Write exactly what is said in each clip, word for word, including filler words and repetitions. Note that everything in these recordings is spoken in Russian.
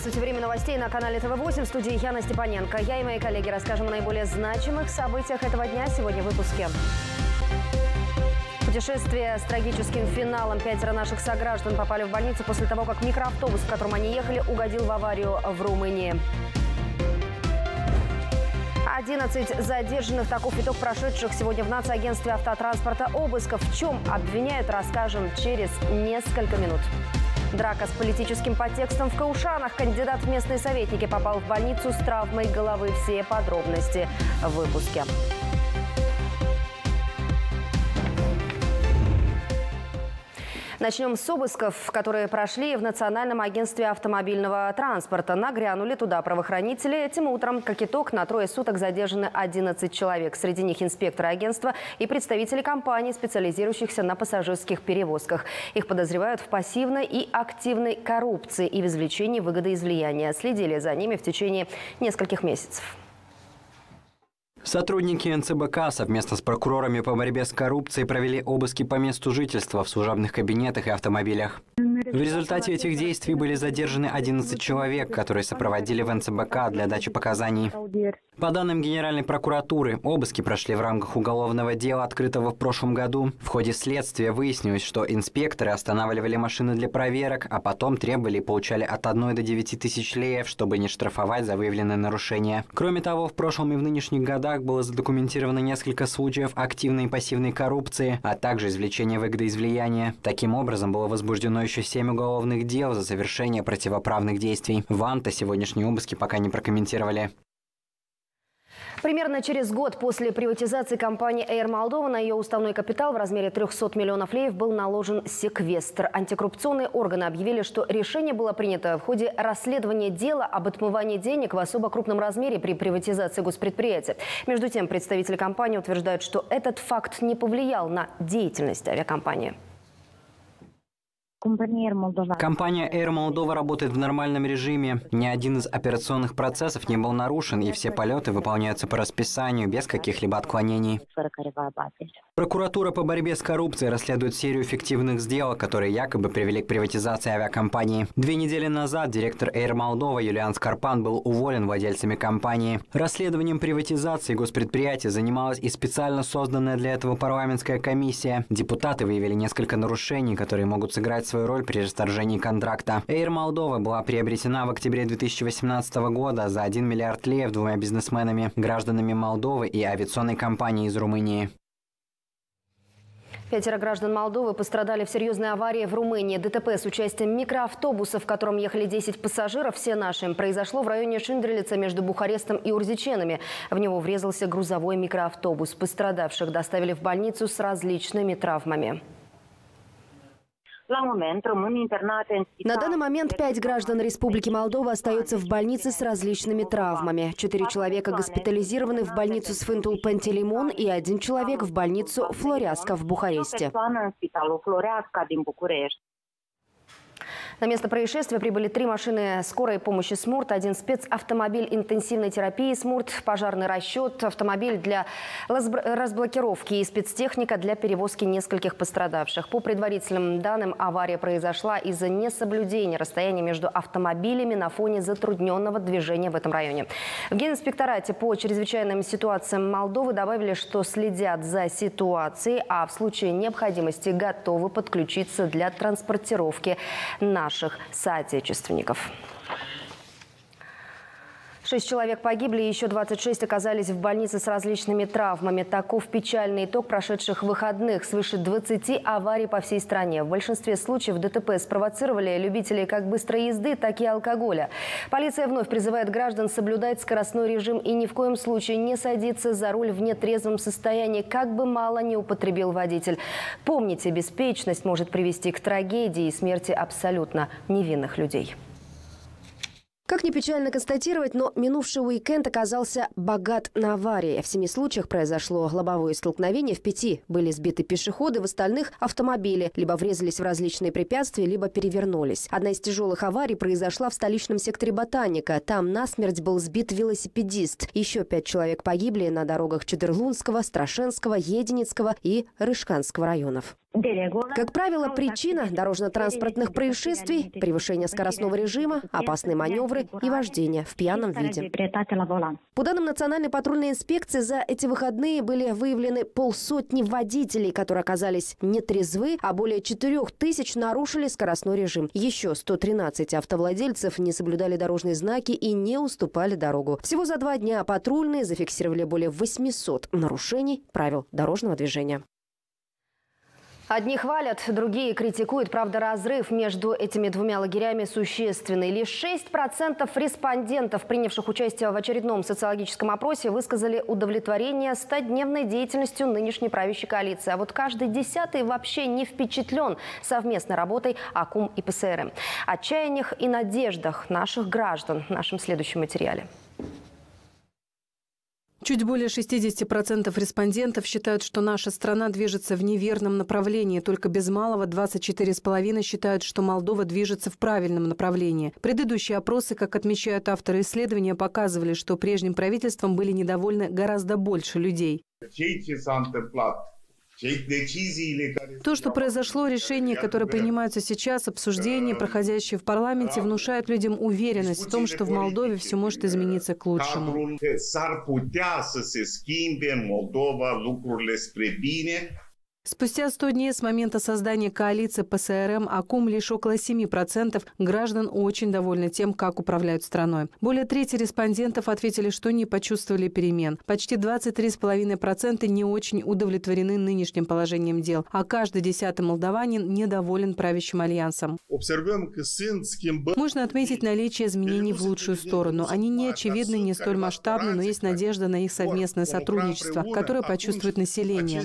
Здравствуйте. Время новостей на канале тэ вэ восемь. В студии Яна Степаненко. Я и мои коллеги расскажем о наиболее значимых событиях этого дня сегодня в выпуске. Путешествие с трагическим финалом. Пятеро наших сограждан попали в больницу после того, как микроавтобус, в котором они ехали, угодил в аварию в Румынии. одиннадцать задержанных. Таков итог прошедших сегодня в Нацагентстве автотранспорта обысков. В чем обвиняют, расскажем через несколько минут. Драка с политическим подтекстом в Каушанах. Кандидат в местные советники попал в больницу с травмой головы. Все подробности в выпуске. Начнем с обысков, которые прошли в Национальном агентстве автомобильного транспорта. Нагрянули туда правоохранители. Этим утром, как итог, на трое суток задержаны одиннадцать человек. Среди них инспекторы агентства и представители компаний, специализирующихся на пассажирских перевозках. Их подозревают в пассивной и активной коррупции и в извлечении выгоды из влияния. Следили за ними в течение нескольких месяцев. Сотрудники эн цэ бэ ка совместно с прокурорами по борьбе с коррупцией провели обыски по месту жительства в служебных кабинетах и автомобилях. В результате этих действий были задержаны одиннадцать человек, которые сопроводили в эн цэ бэ ка для дачи показаний. По данным Генеральной прокуратуры, обыски прошли в рамках уголовного дела, открытого в прошлом году. В ходе следствия выяснилось, что инспекторы останавливали машины для проверок, а потом требовали и получали от одной до девяти тысяч леев, чтобы не штрафовать за выявленные нарушения. Кроме того, в прошлом и в нынешних годах было задокументировано несколько случаев активной и пассивной коррупции, а также извлечения выгоды из влияния. Таким образом, было возбуждено еще семь уголовных дел за совершение противоправных действий. В АНТА сегодняшние обыски пока не прокомментировали. Примерно через год после приватизации компании Air Moldova на ее уставной капитал в размере трёхсот миллионов леев был наложен секвестр. Антикоррупционные органы объявили, что решение было принято в ходе расследования дела об отмывании денег в особо крупном размере при приватизации госпредприятия. Между тем, представители компании утверждают, что этот факт не повлиял на деятельность авиакомпании. Компания Air Moldova работает в нормальном режиме. Ни один из операционных процессов не был нарушен, и все полеты выполняются по расписанию, без каких-либо отклонений. Прокуратура по борьбе с коррупцией расследует серию фиктивных сделок, которые якобы привели к приватизации авиакомпании. Две недели назад директор Air Moldova Юлиан Скорпан был уволен владельцами компании. Расследованием приватизации госпредприятия занималась и специально созданная для этого парламентская комиссия. Депутаты выявили несколько нарушений, которые могут сыграть свою роль при расторжении контракта. Air Moldova была приобретена в октябре две тысячи восемнадцатого года за один миллиард леев двумя бизнесменами, гражданами Молдовы и авиационной компанией из Румынии. Пятеро граждан Молдовы пострадали в серьезной аварии в Румынии. дэ тэ пэ с участием микроавтобуса, в котором ехали десять пассажиров, все наши, произошло в районе Шиндрелица между Бухарестом и Урзиченами. В него врезался грузовой микроавтобус. Пострадавших доставили в больницу с различными травмами. На данный момент пять граждан Республики Молдова остаются в больнице с различными травмами. Четыре человека госпитализированы в больницу Сфântul-Пантелеймон и один человек в больницу Флореасca в Бухаресте. На место происшествия прибыли три машины скорой помощи СМУРТ, один спецавтомобиль интенсивной терапии СМУРТ, пожарный расчет, автомобиль для разблокировки и спецтехника для перевозки нескольких пострадавших. По предварительным данным, авария произошла из-за несоблюдения расстояния между автомобилями на фоне затрудненного движения в этом районе. В Генинспекторате по чрезвычайным ситуациям Молдовы добавили, что следят за ситуацией, а в случае необходимости готовы подключиться для транспортировки на наших соотечественников. Шесть человек погибли, и еще двадцать шесть оказались в больнице с различными травмами. Таков печальный итог прошедших выходных. Свыше двадцати аварий по всей стране. В большинстве случаев дэ тэ пэ спровоцировали любителей как быстрой езды, так и алкоголя. Полиция вновь призывает граждан соблюдать скоростной режим и ни в коем случае не садиться за руль в нетрезвом состоянии, как бы мало не употребил водитель. Помните, беспечность может привести к трагедии и смерти абсолютно невинных людей. Как ни печально констатировать, но минувший уикенд оказался богат на аварии. В семи случаях произошло лобовое столкновение, в пяти были сбиты пешеходы, в остальных – автомобили. Либо врезались в различные препятствия, либо перевернулись. Одна из тяжелых аварий произошла в столичном секторе Ботаника. Там насмерть был сбит велосипедист. Еще пять человек погибли на дорогах Чедерлунского, Страшенского, Единицкого и Рышканского районов. Как правило, причина дорожно-транспортных происшествий – превышение скоростного режима, опасные маневры маневры и вождение в пьяном виде. По данным Национальной патрульной инспекции, за эти выходные были выявлены полсотни водителей, которые оказались нетрезвы, а более четырех тысяч нарушили скоростной режим. Еще сто тринадцать автовладельцев не соблюдали дорожные знаки и не уступали дорогу. Всего за два дня патрульные зафиксировали более восьмисот нарушений правил дорожного движения. Одни хвалят, другие критикуют. Правда, разрыв между этими двумя лагерями существенный. Лишь шесть процентов респондентов, принявших участие в очередном социологическом опросе, высказали удовлетворение стодневной деятельностью нынешней правящей коалиции. А вот каждый десятый вообще не впечатлен совместной работой АКУМ и ПСРМ. О чаяниях и надеждах наших граждан в нашем следующем материале. Чуть более шестидесяти процентов респондентов считают, что наша страна движется в неверном направлении. Только без малого двадцать четыре целых пять десятых считают, что Молдова движется в правильном направлении. Предыдущие опросы, как отмечают авторы исследования, показывали, что прежним правительством были недовольны гораздо больше людей. То, что произошло, решения, которые принимаются сейчас, обсуждения, проходящие в парламенте, внушают людям уверенность в том, что в Молдове все может измениться к лучшему. Спустя сто дней с момента создания коалиции ПСРМ АКУМ лишь около семи процентов граждан очень довольны тем, как управляют страной. Более трети респондентов ответили, что не почувствовали перемен. Почти двадцать три целых пять десятых процента не очень удовлетворены нынешним положением дел, а каждый десятый молдаванин недоволен правящим альянсом. Можно отметить наличие изменений в лучшую сторону. Они не очевидны, не столь масштабны, но есть надежда на их совместное сотрудничество, которое почувствует население.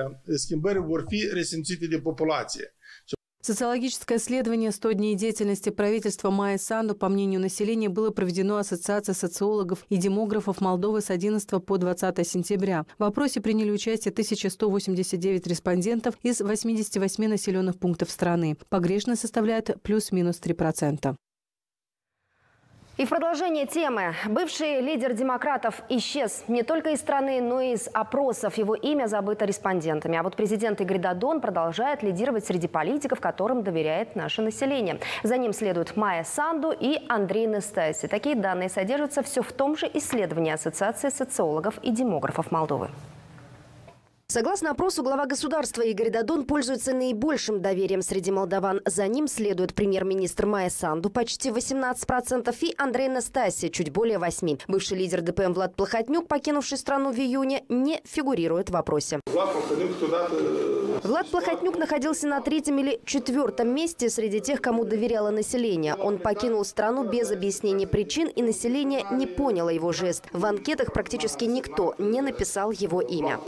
Социологическое исследование «сто дней деятельности правительства Майи Санду», по мнению населения, было проведено Ассоциацией социологов и демографов Молдовы с одиннадцатого по двадцатое сентября. В опросе приняли участие тысяча сто восемьдесят девять респондентов из восьмидесяти восьми населенных пунктов страны. Погрешность составляет плюс-минус три процента. И в продолжение темы. Бывший лидер демократов исчез не только из страны, но и из опросов. Его имя забыто респондентами. А вот президент Игорь Додон продолжает лидировать среди политиков, которым доверяет наше население. За ним следуют Майя Санду и Андрей Настаси. Такие данные содержатся все в том же исследовании Ассоциации социологов и демографов Молдовы. Согласно опросу, глава государства Игорь Додон пользуется наибольшим доверием среди молдаван. За ним следует премьер-министр Майя Санду, почти восемнадцать процентов, и Андрей Настаси, чуть более восемь процентов. Бывший лидер ДПМ Влад Плохотнюк, покинувший страну в июне, не фигурирует в опросе. Влад Плохотнюк находился на третьем или четвертом месте среди тех, кому доверяло население. Он покинул страну без объяснения причин, и население не поняло его жест. В анкетах практически никто не написал его имя.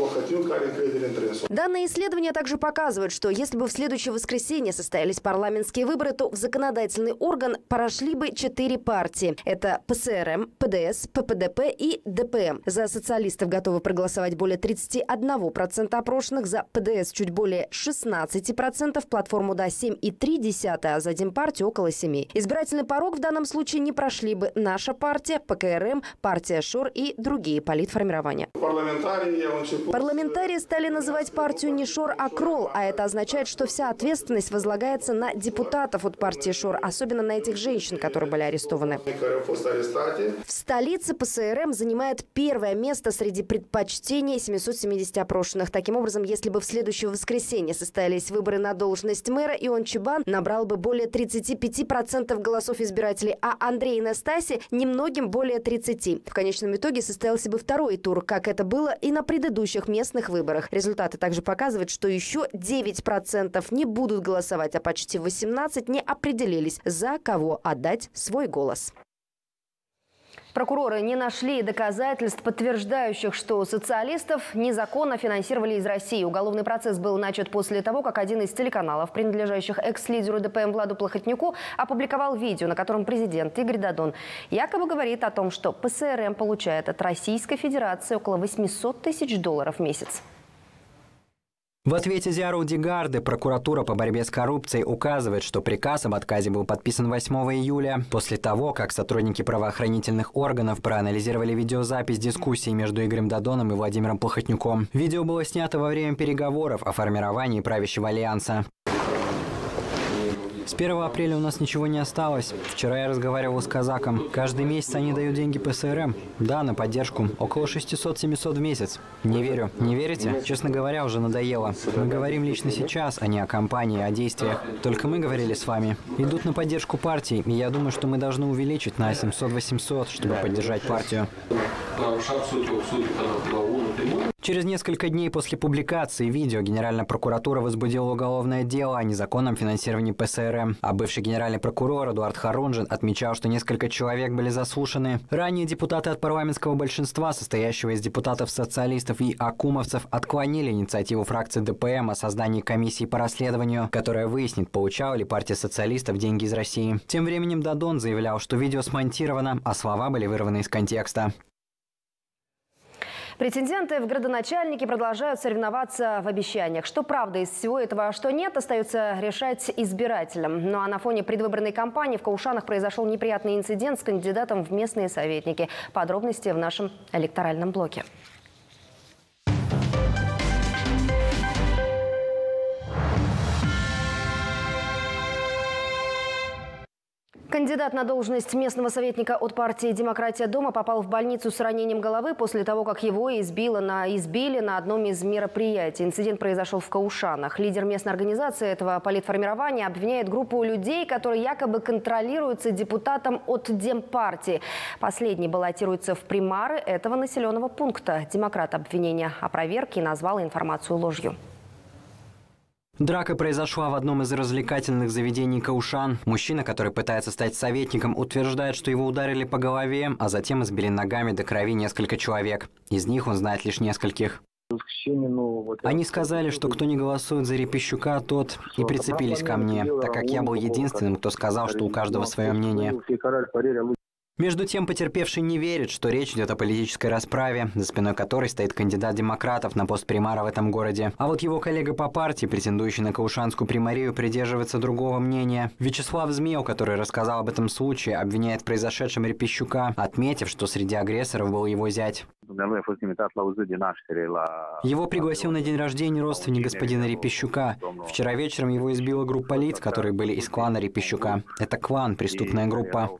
Данные исследования также показывают, что если бы в следующее воскресенье состоялись парламентские выборы, то в законодательный орган прошли бы четыре партии. Это ПСРМ, ПДС, ППДП и ДПМ. За социалистов готовы проголосовать более тридцати одного процента опрошенных, за ПДС чуть более шестнадцати процентов, платформу «Да» семь целых три десятых, а за Демпартию около семи. Избирательный порог в данном случае не прошли бы наша партия, ПКРМ, партия ШОР и другие политформирования. Парламентарии стали называть партию не ШОР, а КРОЛ, а это означает, что вся ответственность возлагается на депутатов от партии ШОР, особенно на этих женщин, которые были арестованы. В столице ПСРМ занимает первое место среди предпочтений семисот семидесяти опрошенных. Таким образом, если бы в следующее воскресенье состоялись выборы на должность мэра, Ион Чибан набрал бы более тридцати пяти процентов голосов избирателей, а Андрей Настаси немногим более тридцати процентов. В конечном итоге состоялся бы второй тур, как это было и на предыдущих местных выборах. Результаты также показывают, что еще девять процентов не будут голосовать, а почти восемнадцать процентов не определились, за кого отдать свой голос. Прокуроры не нашли доказательств, подтверждающих, что социалистов незаконно финансировали из России. Уголовный процесс был начат после того, как один из телеканалов, принадлежащих экс-лидеру ДПМ Владу Плохотнюку, опубликовал видео, на котором президент Игорь Додон якобы говорит о том, что ПСРМ получает от Российской Федерации около восьмисот тысяч долларов в месяц. В ответе Зиару Дигарды прокуратура по борьбе с коррупцией указывает, что приказ об отказе был подписан восьмого июля, после того, как сотрудники правоохранительных органов проанализировали видеозапись дискуссии между Игорем Додоном и Владимиром Плохотнюком. Видео было снято во время переговоров о формировании правящего альянса. С первого апреля у нас ничего не осталось. Вчера я разговаривал с казаком. Каждый месяц они дают деньги ПСРМ. Да, на поддержку. Около шестисот-семисот в месяц. Не верю. Не верите? Честно говоря, уже надоело. Мы говорим лично сейчас, а не о кампании, о действиях. Только мы говорили с вами. Идут на поддержку партии, и я думаю, что мы должны увеличить на семьсот-восемьсот, чтобы поддержать партию. Через несколько дней после публикации видео Генеральная прокуратура возбудила уголовное дело о незаконном финансировании ПСРМ. А бывший генеральный прокурор Эдуард Харунжин отмечал, что несколько человек были заслушаны. Ранее депутаты от парламентского большинства, состоящего из депутатов-социалистов и акумовцев, отклонили инициативу фракции ДПМ о создании комиссии по расследованию, которая выяснит, получала ли партия социалистов деньги из России. Тем временем Дадон заявлял, что видео смонтировано, а слова были вырваны из контекста. Претенденты в градоначальники продолжают соревноваться в обещаниях. Что правда из всего этого, а что нет, остается решать избирателям. Ну а на фоне предвыборной кампании в Каушанах произошел неприятный инцидент с кандидатом в местные советники. Подробности в нашем электоральном блоке. Кандидат на должность местного советника от партии «Демократия дома» попал в больницу с ранением головы после того, как его избило на, избили на одном из мероприятий. Инцидент произошел в Каушанах. Лидер местной организации этого политформирования обвиняет группу людей, которые якобы контролируются депутатом от Демпартии. Последний баллотируется в примары этого населенного пункта. Демократ обвинения опроверг и назвал информацию ложью. Драка произошла в одном из развлекательных заведений Каушан. Мужчина, который пытается стать советником, утверждает, что его ударили по голове, а затем избили ногами до крови несколько человек. Из них он знает лишь нескольких. Они сказали, что кто не голосует за Репещука, тот и прицепились ко мне, так как я был единственным, кто сказал, что у каждого свое мнение. Между тем, потерпевший не верит, что речь идет о политической расправе, за спиной которой стоит кандидат демократов на пост примара в этом городе. А вот его коллега по партии, претендующий на каушанскую примарию, придерживается другого мнения. Вячеслав Змеев, который рассказал об этом случае, обвиняет в произошедшем Репещука, отметив, что среди агрессоров был его зять. Его пригласил на день рождения родственник господина Репещука. Вчера вечером его избила группа лиц, которые были из клана Репещука. Это клан, преступная группа.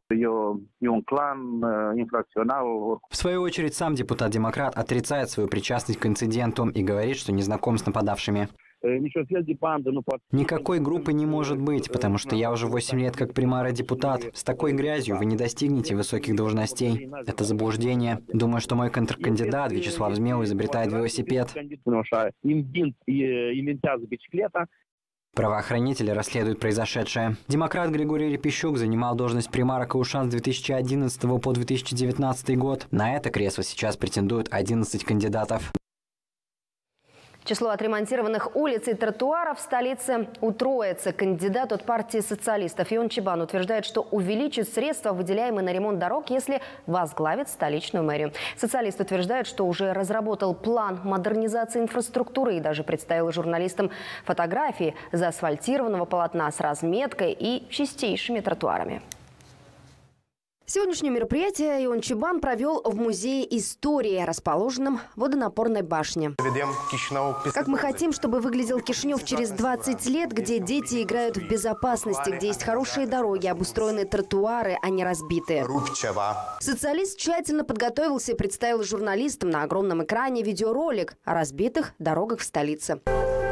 В свою очередь, сам депутат-демократ отрицает свою причастность к инциденту и говорит, что не знаком с нападавшими. Никакой группы не может быть, потому что я уже восемь лет как примар и депутат. С такой грязью вы не достигнете высоких должностей. Это заблуждение. Думаю, что мой контркандидат Вячеслав Змеев изобретает велосипед. Правоохранители расследуют произошедшее. Демократ Григорий Репещук занимал должность примара Каушан с две тысячи одиннадцатого по две тысячи девятнадцатый год. На это кресло сейчас претендуют одиннадцать кандидатов. Число отремонтированных улиц и тротуаров в столице утроится. Кандидат от партии социалистов Ион Чибан утверждает, что увеличит средства, выделяемые на ремонт дорог, если возглавит столичную мэрию. Социалист утверждает, что уже разработал план модернизации инфраструктуры и даже представил журналистам фотографии заасфальтированного полотна с разметкой и чистейшими тротуарами. Сегодняшнее мероприятие Ион Чибан провел в Музее истории, расположенном в водонапорной башне. Как мы хотим, чтобы выглядел Кишинев через двадцать лет, где дети играют в безопасности, где есть хорошие дороги, обустроенные тротуары, а не разбитые. Социалист тщательно подготовился и представил журналистам на огромном экране видеоролик о разбитых дорогах в столице.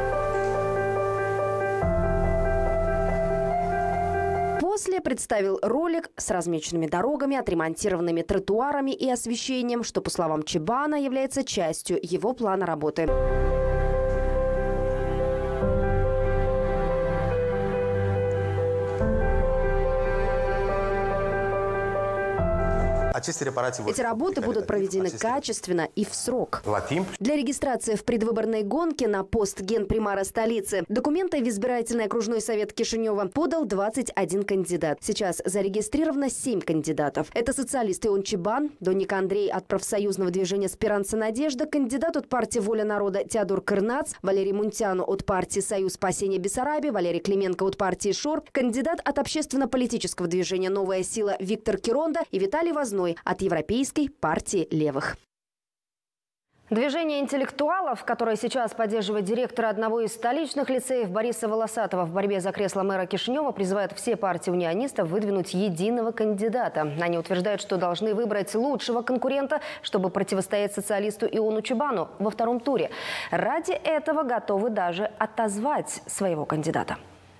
После представил ролик с размеченными дорогами, отремонтированными тротуарами и освещением, что, по словам Чибана, является частью его плана работы. Эти работы будут проведены качественно и в срок. Для регистрации в предвыборной гонке на пост генпримара столицы документы в избирательный окружной совет Кишинева подал двадцать один кандидат. Сейчас зарегистрировано семь кандидатов. Это социалист Ион Чибан, Доник Андрей от профсоюзного движения «Спиранца Надежда», кандидат от партии «Воля народа» Теодор Кырнац, Валерий Мунтяну от партии «Союз спасения Бессарабии», Валерий Клименко от партии «Шор», кандидат от общественно-политического движения «Новая сила» Виктор Киронда и Виталий Возной от Европейской партии левых. Движение интеллектуалов, которое сейчас поддерживает директора одного из столичных лицеев Бориса Волосатова в борьбе за кресло мэра Кишинева, призывает все партии унионистов выдвинуть единого кандидата. Они утверждают, что должны выбрать лучшего конкурента, чтобы противостоять социалисту Иону Чубану во втором туре. Ради этого готовы даже отозвать своего кандидата.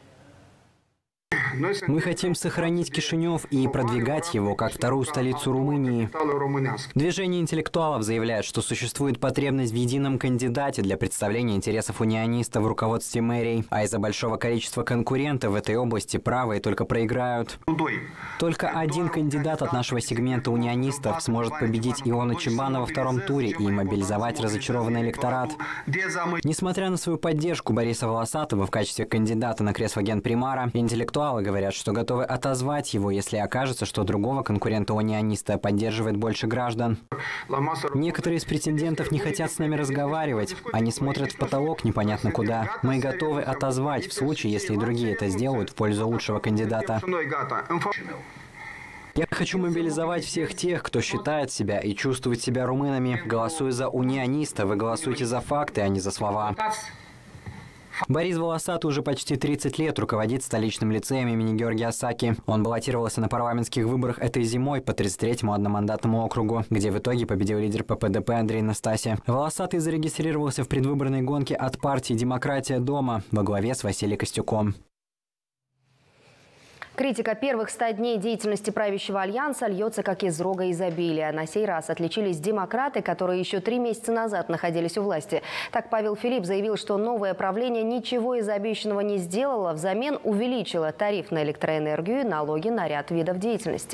Мы хотим сохранить Кишинев и продвигать его как вторую столицу Румынии. Движение интеллектуалов заявляет, что существует потребность в едином кандидате для представления интересов унионистов в руководстве мэрий. А из-за большого количества конкурентов в этой области правые только проиграют. Только один кандидат от нашего сегмента унионистов сможет победить Иону Чубана во втором туре и мобилизовать разочарованный электорат. Несмотря на свою поддержку Бориса Волосатова в качестве кандидата на кресло генпримара, интеллектуалы говорят, что готовы отозвать его, если окажется, что другого конкурента-униониста поддерживает больше граждан. Некоторые из претендентов не хотят с нами разговаривать. Они смотрят в потолок непонятно куда. Мы готовы отозвать в случае, если и другие это сделают в пользу лучшего кандидата. Я хочу мобилизовать всех тех, кто считает себя и чувствует себя румынами. Голосуя за униониста, вы голосуете за факты, а не за слова. Борис Волосатый уже почти тридцать лет руководит столичным лицеем имени Георгия Осаки. Он баллотировался на парламентских выборах этой зимой по тридцать третьему одномандатному округу, где в итоге победил лидер Пэ Пэ Дэ Пэ Андрей Настасья. Волосатый зарегистрировался в предвыборной гонке от партии «Демократия дома» во главе с Василием Костюком. Критика первых ста дней деятельности правящего альянса льется как из рога изобилия. На сей раз отличились демократы, которые еще три месяца назад находились у власти. Так Павел Филипп заявил, что новое правление ничего из обещанного не сделало, взамен увеличило тариф на электроэнергию и налоги на ряд видов деятельности.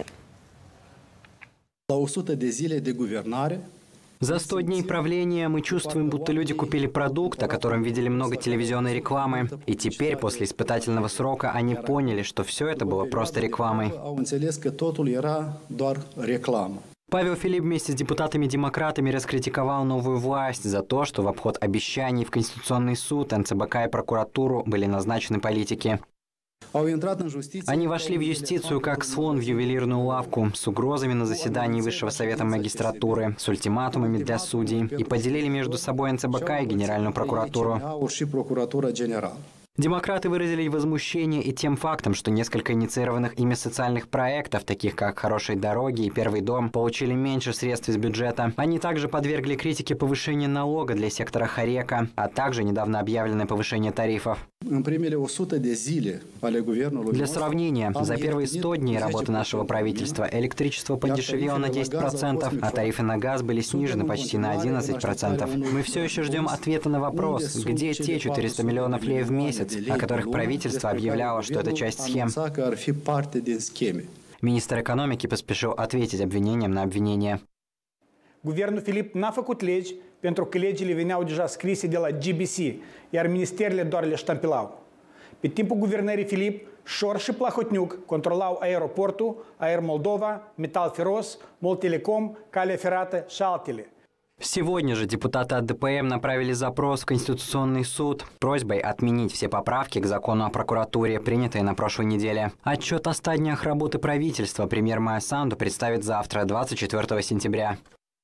За сто дней правления мы чувствуем, будто люди купили продукт, о котором видели много телевизионной рекламы. И теперь, после испытательного срока, они поняли, что все это было просто рекламой. Павел Филипп вместе с депутатами-демократами раскритиковал новую власть за то, что в обход обещаний в Конституционный суд, Эн Цэ Бэ Ка и прокуратуру были назначены политики. Они вошли в юстицию как слон в ювелирную лавку, с угрозами на заседании Высшего совета магистратуры, с ультиматумами для судей и поделили между собой Эн Цэ Бэ Ка и Генеральную прокуратуру. Демократы выразили возмущение и тем фактом, что несколько инициированных ими социальных проектов, таких как «Хорошие дороги» и «Первый дом», получили меньше средств из бюджета. Они также подвергли критике повышения налога для сектора Хорека, а также недавно объявленное повышение тарифов. Для сравнения, за первые сто дней работы нашего правительства электричество подешевело на десять процентов, а тарифы на газ были снижены почти на одиннадцать процентов. Мы все еще ждем ответа на вопрос, где те четыреста миллионов лей в месяц, о которых правительство объявляло, что это часть схем. Министр экономики поспешил ответить обвинениям на обвинение. Guvernul Filip n-a făcut legi pentru că legile veneau deja scrise de la G B C, iar ministerele doar le ștampilau. Pe timpul guvernării Filip, Șor și Plahotniuc controlau aeroportul, Aer Moldova, Metal Feros, Moltelecom, Calea Ferată și altele. Сегодня же депутаты от Дэ Пэ Эм направили запрос в Конституционный суд просьбой отменить все поправки к закону о прокуратуре, принятые на прошлой неделе. Отчет о ста днях работы правительства премьер Майя Санду представит завтра, двадцать четвёртого сентября.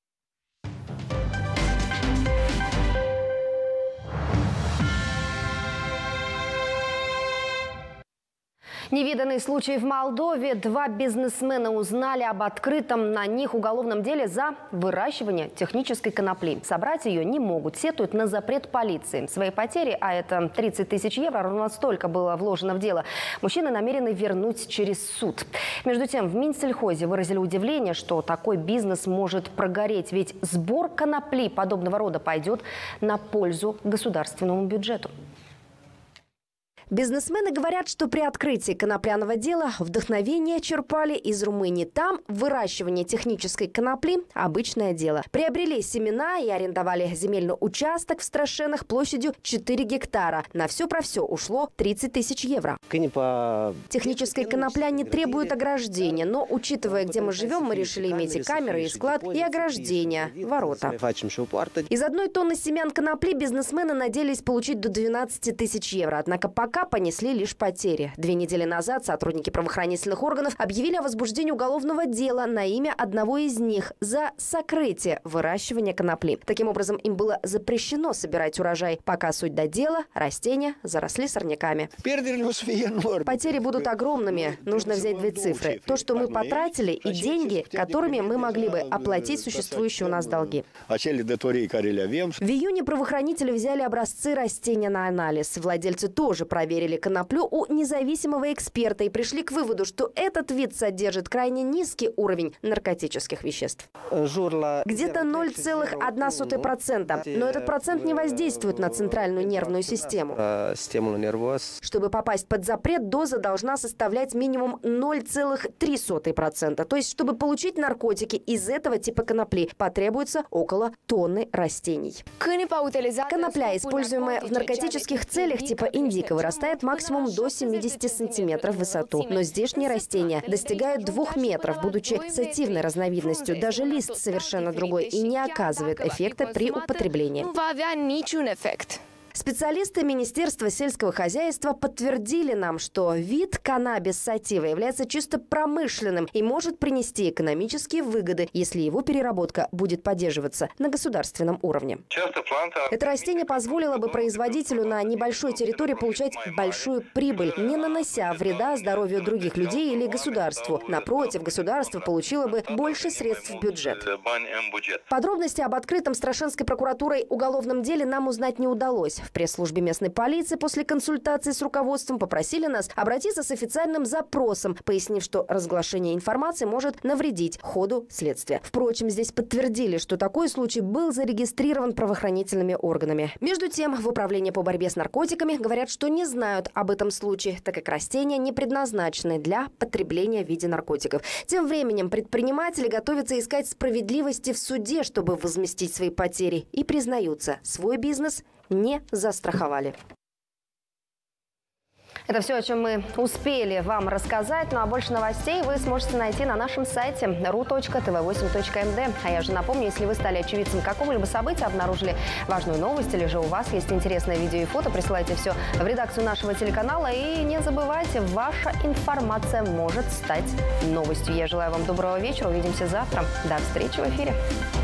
Невиданный случай в Молдове. Два бизнесмена узнали об открытом на них уголовном деле за выращивание технической конопли. Собрать ее не могут, сетуют на запрет полиции. Свои потери, а это тридцать тысяч евро, ровно столько было вложено в дело, мужчины намерены вернуть через суд. Между тем, в Минсельхозе выразили удивление, что такой бизнес может прогореть, ведь сбор конопли подобного рода пойдет на пользу государственному бюджету. Бизнесмены говорят, что при открытии конопляного дела вдохновение черпали из Румынии. Там выращивание технической конопли – обычное дело. Приобрели семена и арендовали земельный участок в Страшенах площадью четыре гектара. На все про все ушло тридцать тысяч евро. Техническая конопля не требует ограждения, но, учитывая, где мы живем, мы решили иметь и камеры, и склад, и ограждение, ворота. Из одной тонны семян конопли бизнесмены надеялись получить до двенадцати тысяч евро. Однако пока пока понесли лишь потери. Две недели назад сотрудники правоохранительных органов объявили о возбуждении уголовного дела на имя одного из них за сокрытие выращивания конопли. Таким образом, им было запрещено собирать урожай. Пока суть до дела, растения заросли сорняками. Потери будут огромными. Нужно взять две цифры. То, что мы потратили, и деньги, которыми мы могли бы оплатить существующие у нас долги. В июне правоохранители взяли образцы растения на анализ. Владельцы тоже проверили коноплю у независимого эксперта и пришли к выводу, что этот вид содержит крайне низкий уровень наркотических веществ. Где-то ноль целых одна сотая процента. Но этот процент не воздействует на центральную нервную систему. Чтобы попасть под запрет, доза должна составлять минимум ноль целых три сотых процента. То есть, чтобы получить наркотики из этого типа конопли, потребуется около тонны растений. Конопля, используемая в наркотических целях типа индика, вырастает максимум до семидесяти сантиметров в высоту. Но здешние растения достигают двух метров, будучи сативной разновидностью. Даже лист совершенно другой и не оказывает эффекта при употреблении. Специалисты Министерства сельского хозяйства подтвердили нам, что вид каннабис сатива является чисто промышленным и может принести экономические выгоды, если его переработка будет поддерживаться на государственном уровне. Это растение позволило бы производителю на небольшой территории получать большую прибыль, не нанося вреда здоровью других людей или государству. Напротив, государство получило бы больше средств в бюджет. Подробности об открытом Страшенской прокуратурой уголовном деле нам узнать не удалось. В пресс-службе местной полиции после консультации с руководством попросили нас обратиться с официальным запросом, пояснив, что разглашение информации может навредить ходу следствия. Впрочем, здесь подтвердили, что такой случай был зарегистрирован правоохранительными органами. Между тем, в Управлении по борьбе с наркотиками говорят, что не знают об этом случае, так как растения не предназначены для потребления в виде наркотиков. Тем временем предприниматели готовятся искать справедливости в суде, чтобы возместить свои потери, и признаются, свой бизнес не застраховали. Это все, о чем мы успели вам рассказать. Ну а больше новостей вы сможете найти на нашем сайте ру точка тэ вэ восемь точка эм дэ. А я же напомню, если вы стали очевидцем какого-либо события, обнаружили важную новость или же у вас есть интересное видео и фото, присылайте все в редакцию нашего телеканала. И не забывайте, ваша информация может стать новостью. Я желаю вам доброго вечера. Увидимся завтра. До встречи в эфире.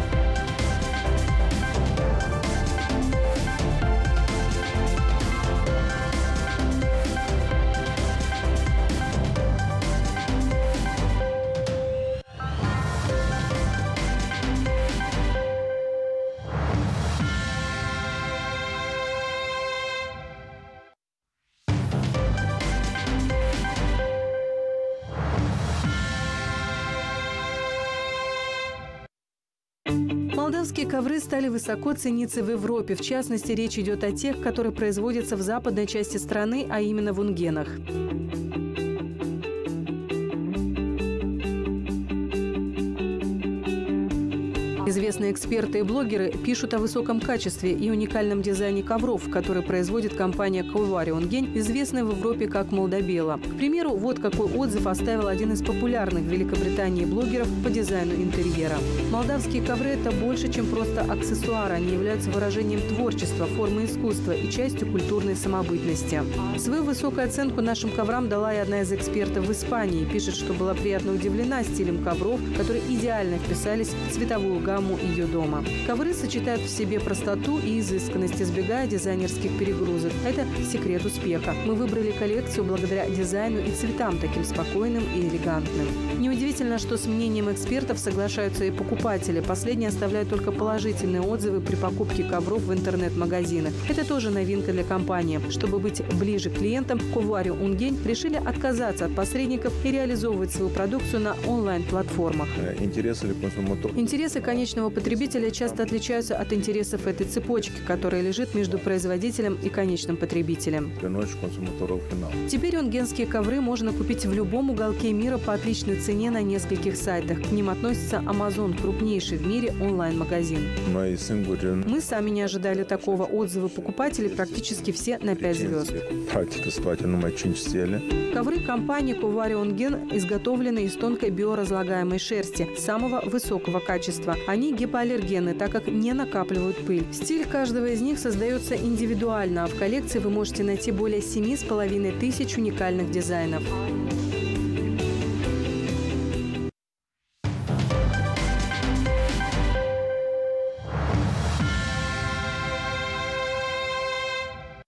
Молдавские ковры стали высоко цениться в Европе. В частности, речь идет о тех, которые производятся в западной части страны, а именно в Унгенах. Известные эксперты и блогеры пишут о высоком качестве и уникальном дизайне ковров, которые производит компания Ковари Унгень, известная в Европе как Молдобела. К примеру, вот какой отзыв оставил один из популярных в Великобритании блогеров по дизайну интерьера. Молдавские ковры – это больше, чем просто аксессуары. Они являются выражением творчества, формы искусства и частью культурной самобытности. Свою высокую оценку нашим коврам дала и одна из экспертов в Испании. Пишет, что была приятно удивлена стилем ковров, которые идеально вписались в цветовую гамму ее дома. Ковры сочетают в себе простоту и изысканность, избегая дизайнерских перегрузок. Это секрет успеха. Мы выбрали коллекцию благодаря дизайну и цветам, таким спокойным и элегантным. Неудивительно, что с мнением экспертов соглашаются и покупатели. Последние оставляют только положительные отзывы при покупке ковров в интернет-магазинах. Это тоже новинка для компании. Чтобы быть ближе к клиентам, Ковари Унгень решили отказаться от посредников и реализовывать свою продукцию на онлайн-платформах. Интересы, Интересы конечного потребителя часто отличаются от интересов этой цепочки, которая лежит между производителем и конечным потребителем. Теперь унгенские ковры можно купить в любом уголке мира по отличной цене на нескольких сайтах. К ним относится Amazon, крупнейший в мире онлайн-магазин. Мы сами не ожидали такого. Отзывы покупателей практически все на пять звезд. Ковры компании Ковари Унген изготовлены из тонкой биоразлагаемой шерсти самого высокого качества. Они Они гипоаллергенны, так как не накапливают пыль. Стиль каждого из них создается индивидуально, а в коллекции вы можете найти более семи с половиной тысяч уникальных дизайнов.